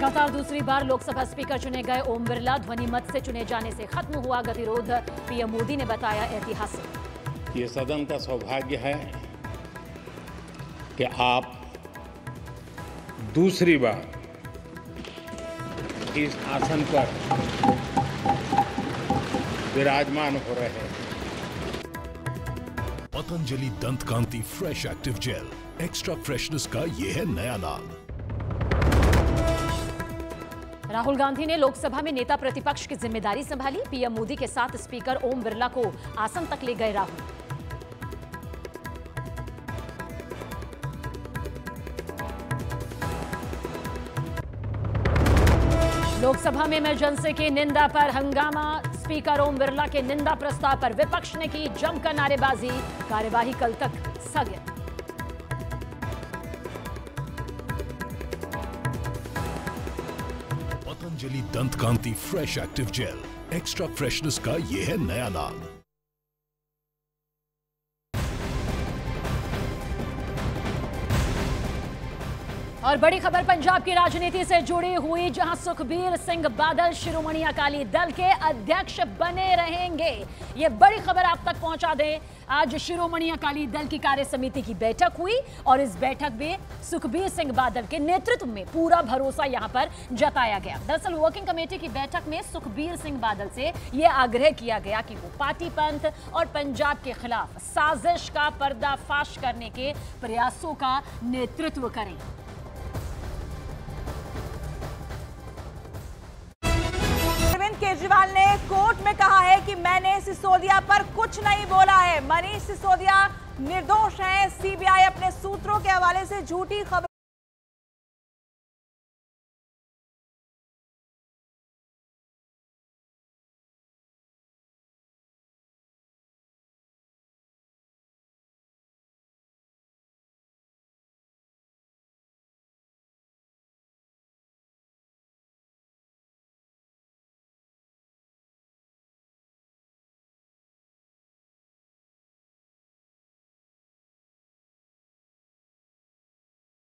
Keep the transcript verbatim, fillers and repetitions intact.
लगातार दूसरी बार लोकसभा स्पीकर चुने गए ओम बिरला ध्वनि मत से चुने जाने से खत्म हुआ गतिरोध। पीएम मोदी ने बताया ऐतिहासिक। ये सदन का सौभाग्य है कि आप दूसरी बार इस आसन पर विराजमान हो रहे हैं। Patanjali Dant Kanti fresh active gel, extra freshness का ये है नया नाम। राहुल गांधी ने लोकसभा में नेता प्रतिपक्ष की जिम्मेदारी संभाली। पीएम मोदी के साथ स्पीकर ओम बिरला को आसन तक ले गए राहुल। लोकसभा में इमरजेंसी की निंदा पर हंगामा। स्पीकर ओम बिरला के निंदा प्रस्ताव पर विपक्ष ने की जमकर नारेबाजी। कार्यवाही कल तक स्थगित। Patanjali Dant Kanti fresh active gel, extra freshness का ये है नया नाम। और बड़ी खबर पंजाब की राजनीति से जुड़ी हुई, जहां सुखबीर सिंह बादल शिरोमणि अकाली दल के अध्यक्ष बने रहेंगे। ये बड़ी खबर आप तक पहुंचा दें। आज शिरोमणि अकाली दल की कार्य समिति की बैठक हुई और इस बैठक में सुखबीर सिंह बादल के नेतृत्व में पूरा भरोसा यहां पर जताया गया। दरअसल वर्किंग कमेटी की बैठक में सुखबीर सिंह बादल से यह आग्रह किया गया कि वो पार्टी पंथ और पंजाब के खिलाफ साजिश का पर्दाफाश करने के प्रयासों का नेतृत्व करें। केजरीवाल ने कोर्ट में कहा है कि मैंने सिसोदिया पर कुछ नहीं बोला है। मनीष सिसोदिया निर्दोष हैं। सीबीआई अपने सूत्रों के हवाले से झूठी खबर